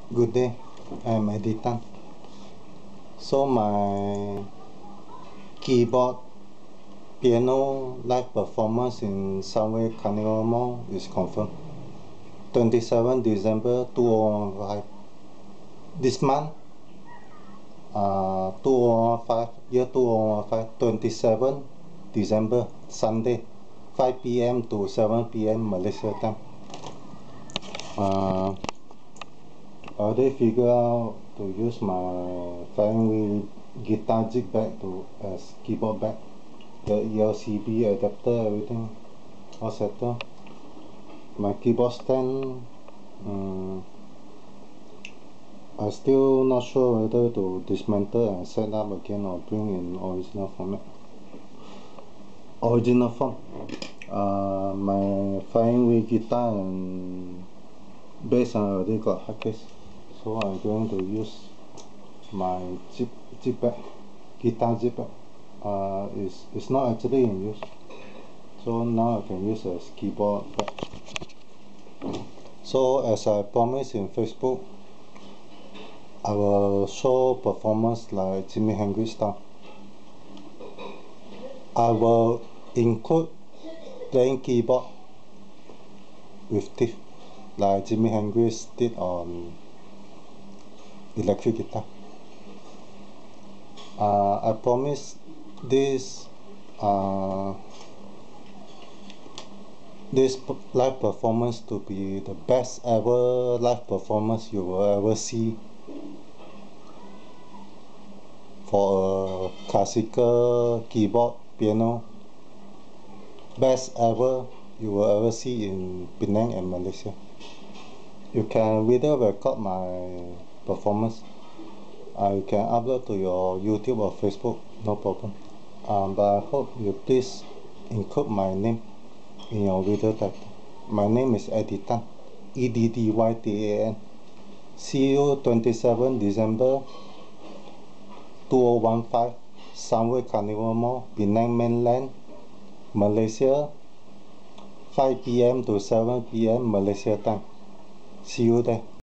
Good day, I'm Eddie Tan. So my keyboard piano live performance in Sunway Carnival Mall is confirmed. 27 December 2015. This month, 2015, year 2015, 27 December, Sunday, 5 p.m. to 7 p.m. Malaysia time. I already figure out to use my Flying Wheel guitar jig bag as keyboard bag. The ELCB adapter, everything all settled. My keyboard stand, I still not sure whether to dismantle and set up again or bring in original format. Original form. My Flying Wheel guitar and bass I already got hard case, so I'm going to use my jig bag, guitar jig bag. It's not actually in use, so now I can use as keyboard bag. So as I promised in Facebook, I will show performance like Jimi Hendrix style. I will include playing keyboard with teeth like Jimi Hendrix did on electric guitar. I promise this live performance to be the best ever live performance you will ever see for a classical keyboard piano. Best ever you will ever see in Penang and Malaysia. You can video record my performance. You can upload to your YouTube or Facebook, no problem. But I hope you please include my name in your video title. My name is Eddie Tan, EDDYTAN. See you 27 December 2015, Sunway Carnival Mall, Penang Mainland, Malaysia, 5 p.m. to 7 p.m. Malaysia time. See you there.